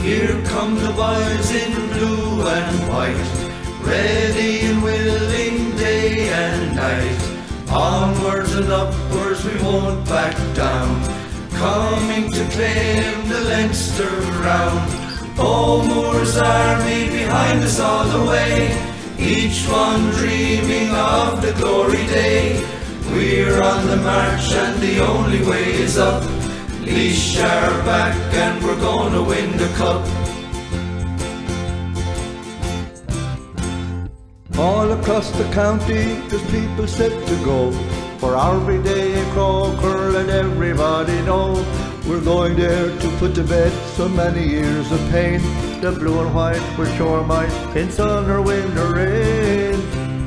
Here come the boys in blue and white, ready and willing day and night. Onwards and upwards we won't back down, coming to claim the Leinster crown. O'Moore's army behind us all the way, each one dreaming of the glory day. We're on the march and the only way is up. Laois are back and we're gonna win the cup. All across the county there's people set to go for every day in Croker, let everybody know we're going there to put to bed so many years of pain. The blue and white we're sure might in sun or wind or rain.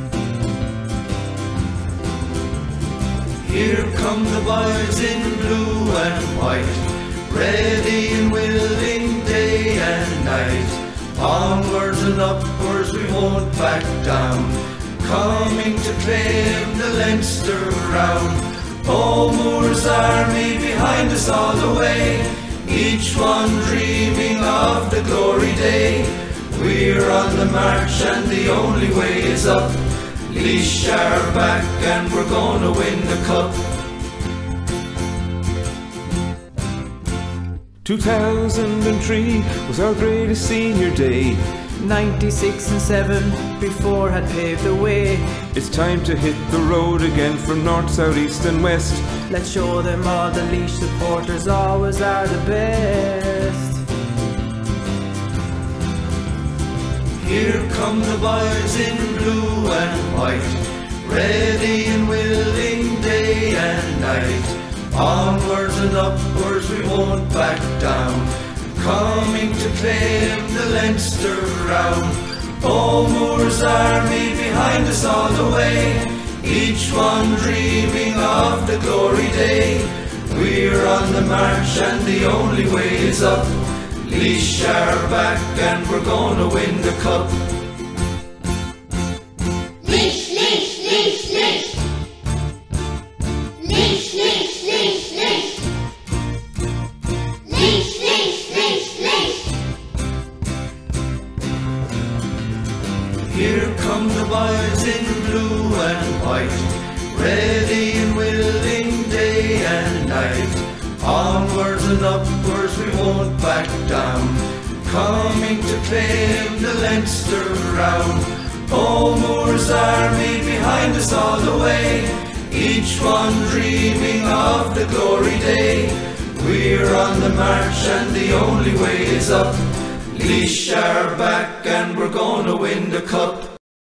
Here come the boys in blue and white, ready and willing day and night. Onwards and upwards we won't back down, coming to claim the Leinster crown. O'Moore's army behind us all the way, each one dreaming of the glory day. We're on the march and the only way is up. Laois are back and we're gonna win the cup. 2003 was our greatest senior day. 96 and 7 before had paved the way. It's time to hit the road again from north, south, east and west. Let's show them all the Laois supporters always are the best. Here come the boys in blue and white, ready and willing day and night. Onwards and upwards we won't back down, coming to claim the Leinster crown. O'Moore's army behind us all the way, each one dreaming of the glory day. We're on the march and the only way is up. Laois are back and we're gonna win the cup. Laois, Laois, Laois, Laois. Laois, Laois, Laois, Laois. Laois, Laois, Laois, Laois. Here come the boys in blue and white, ready and willing day and night. Onwards and upwards we won't back down, coming to claim the Leinster crown. O'Moore's army behind us all the way, each one dreaming of the glory day. We're on the march and the only way is up. Laois are back and we're gonna win the cup.